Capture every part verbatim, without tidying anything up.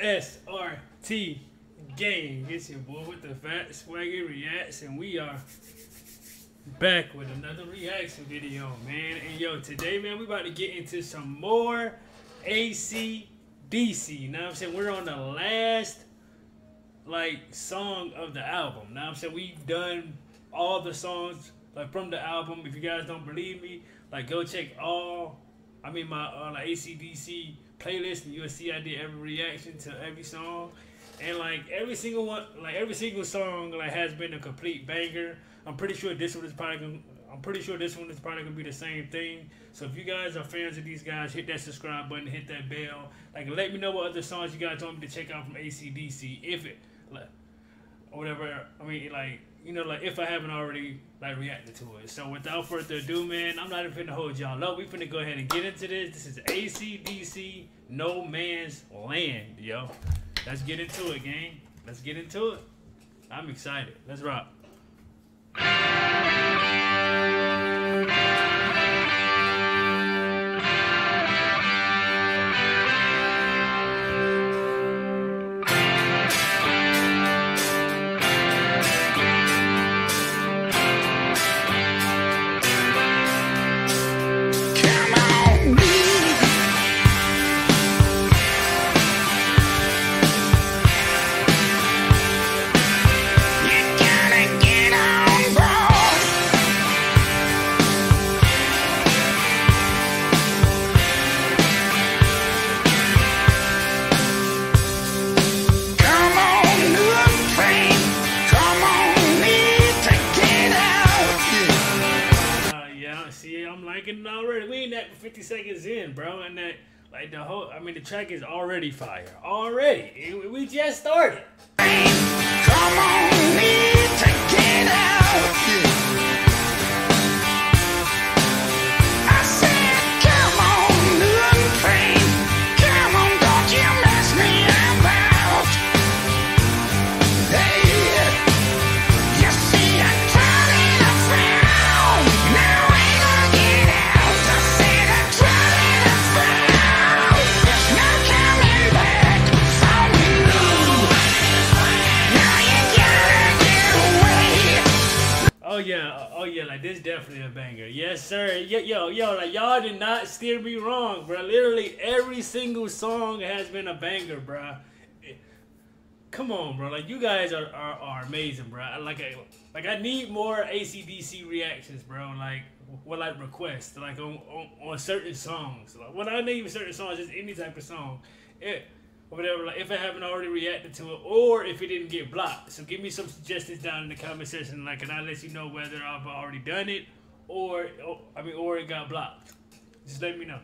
S R T gang. It's your boy with the fat SwaggyReacts, and we are back with another reaction video, man. And yo, today, man, we about to get into some more A C D C. You know what I'm saying? We're on the last like song of the album. You know what I'm saying? We've done all the songs like from the album. If you guys don't believe me, like go check all I mean my uh, like A C D C playlist, and you'll see I did every reaction to every song. And like every single one, like every single song, like has been a complete banger. I'm pretty sure this one is probably gonna, I'm pretty sure this one is probably gonna be the same thing. So if you guys are fans of these guys, hit that subscribe button, hit that bell. Like let me know what other songs you guys want me to check out from A C D C, if it, like, or whatever. I mean, like you know, like if I haven't already like reacted to it. So without further ado, man, I'm not even finna hold y'all up. We finna go ahead and get into this. This is A C D C, No Man's Land, yo. Let's get into it, gang. Let's get into it. I'm excited. Let's rock. Already, we ain't at fifty seconds in, bro, and that like the whole, I mean, the track is already fire. Already, we just started. Come on, need to get out. I said, come on, little train. Come on, don't you mess me about. Hey, you see, I'm turning around now. Oh yeah, oh yeah, like this definitely a banger. Yes, sir. Yo, yo, yo, like y'all did not steer me wrong, bro. Literally every single song has been a banger, bro. Come on, bro. Like you guys are are, are amazing, bro. Like I like I need more A C D C reactions, bro. Like what like requests, like on, on on certain songs. Like well, not even certain songs, just any type of song. It, or whatever, like if I haven't already reacted to it, or if it didn't get blocked. So give me some suggestions down in the comment section, like, and I'll let you know whether I've already done it, or, or I mean, or it got blocked. Just let me know.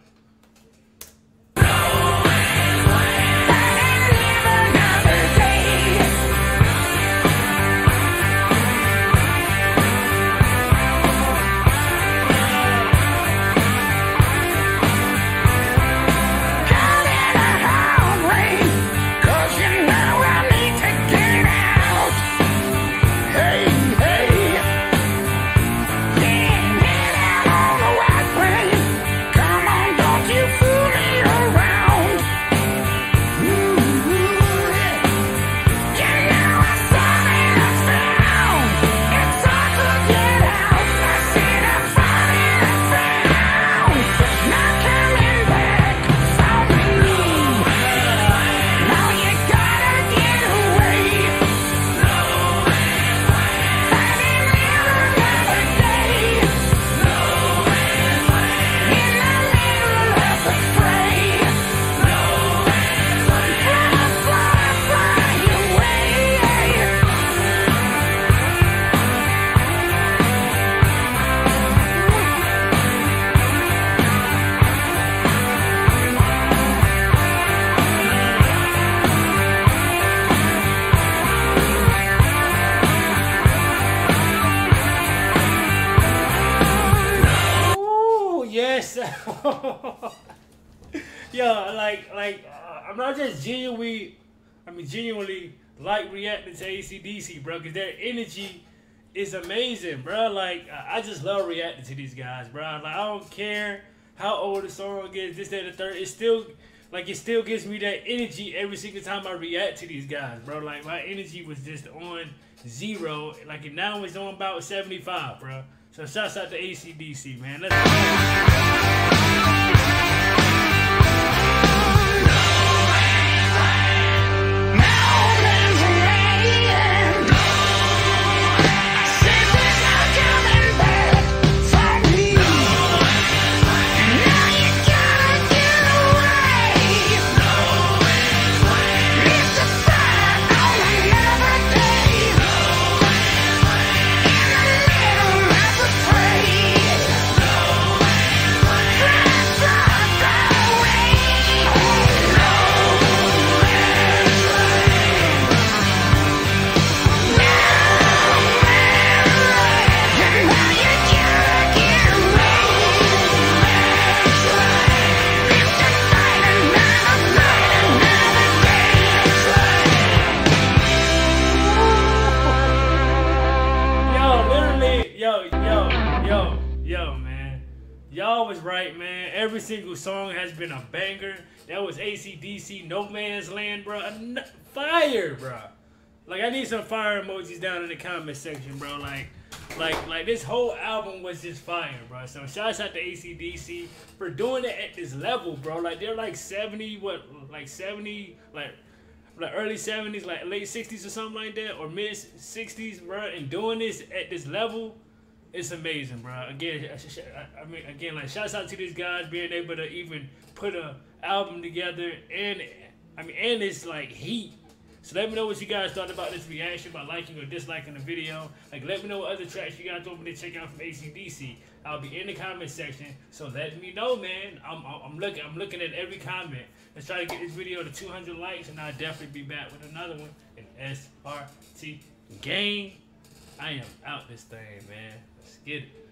Yo, like, like, uh, I'm not just genuinely, I mean, genuinely like reacting to A C D C, bro, because their energy is amazing, bro. Like, I just love reacting to these guys, bro. Like, I don't care how old the song is, this, that, and the third. It's still, like it still gives me that energy every single time I react to these guys, bro. Like my energy was just on zero, like it now it's on about seventy-five, bro. So shouts out to A C D C, man. Let's Y'all was right, man. Every single song has been a banger. That was A C D C, No Man's Land, bro. Fire, bro. Like, I need some fire emojis down in the comment section, bro. Like, like, like this whole album was just fire, bro. So shouts out to A C D C for doing it at this level, bro. Like, they're like seventy, what, like seventy, like, like early seventies, like late sixties or something like that, or mid sixties, bro. And doing this at this level, it's amazing, bro. Again, I mean, again, like, shouts out to these guys being able to even put a album together, and I mean, and it's like heat. So let me know what you guys thought about this reaction by liking or disliking the video. Like, let me know what other tracks you guys want me to check out from A C D C. I'll be in the comment section, so let me know, man. I'm, I'm looking, I'm looking at every comment. Let's try to get this video to two hundred likes, and I'll definitely be back with another one in S R T gang. I am out this thing, man. Let's get it.